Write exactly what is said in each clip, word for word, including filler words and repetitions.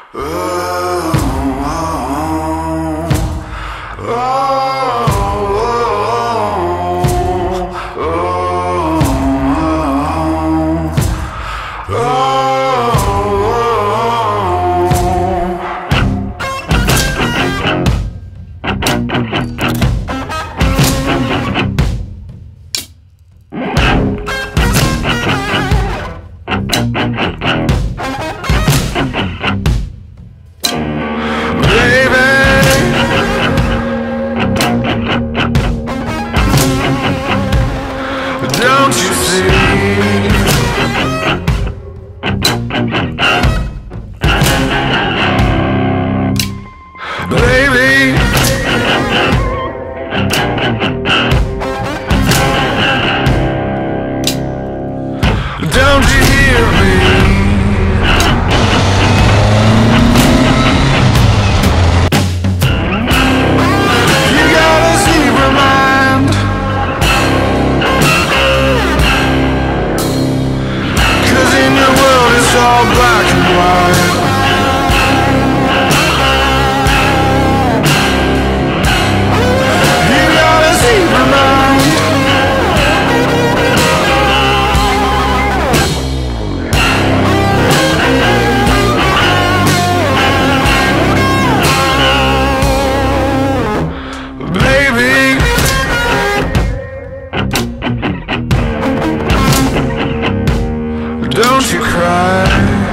Don't you cry.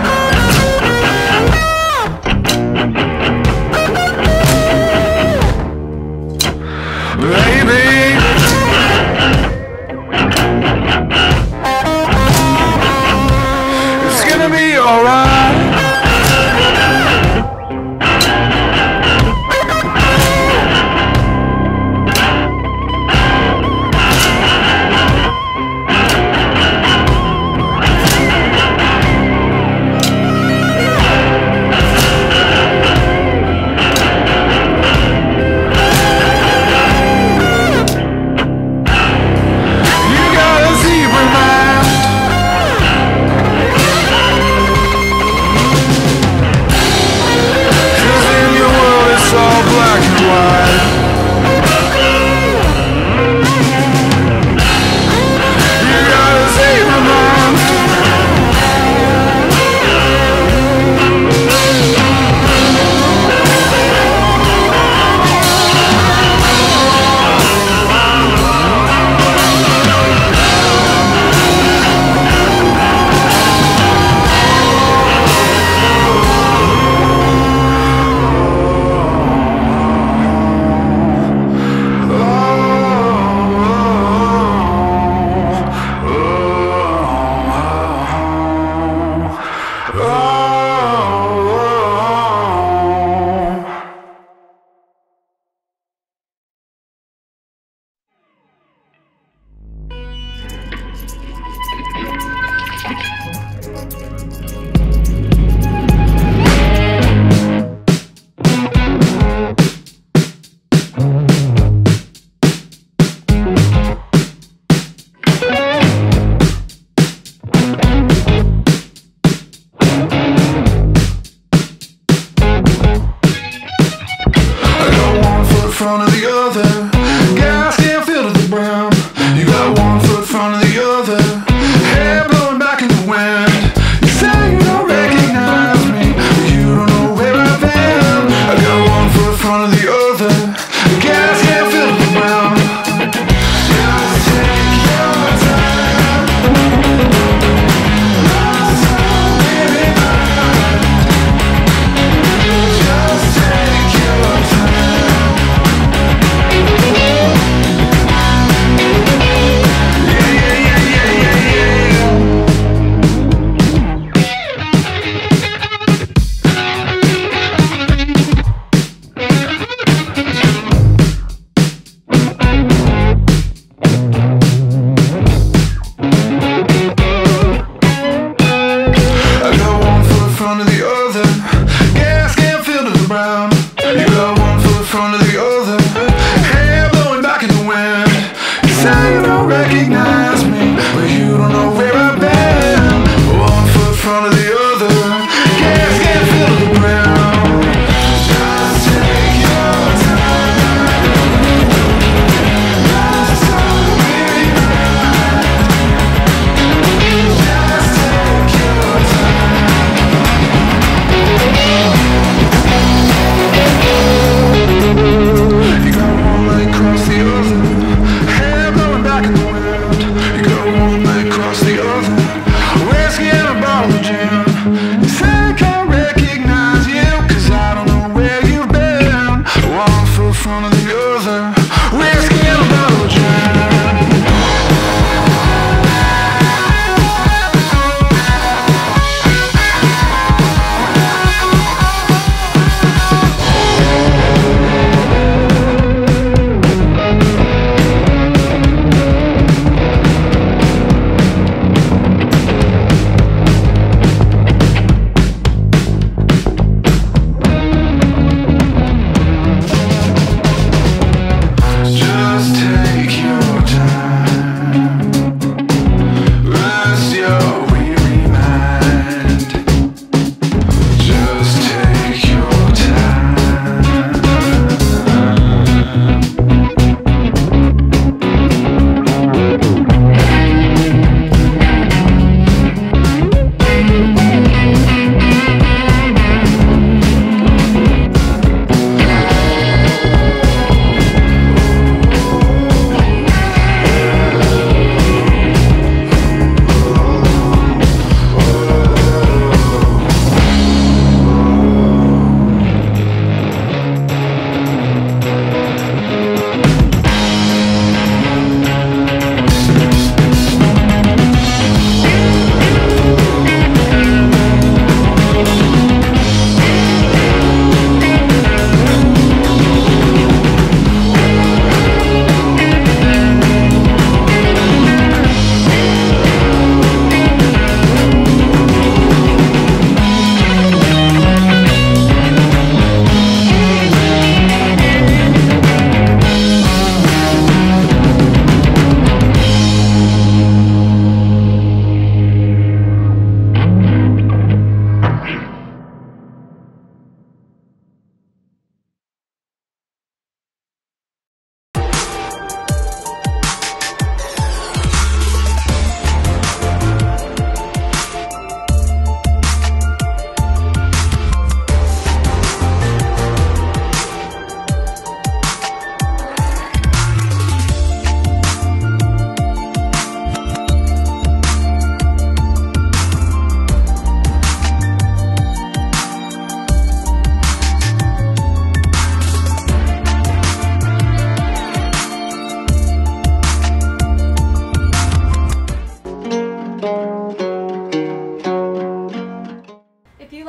Baby, it's gonna be alright. Front of the other, gas can't fill to the brim. You got one foot in front of the other, hair blowing back in the wind. You say you don't recognize me, but you don't know where I've been. I got one foot in front of the other, gas can't fill to the brim. Just take your time, lost soul in it. Just take your time.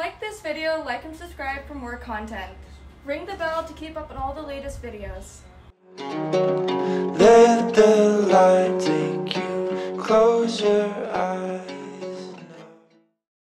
like this video, like and subscribe for more content. Ring the bell to keep up on all the latest videos. Let the light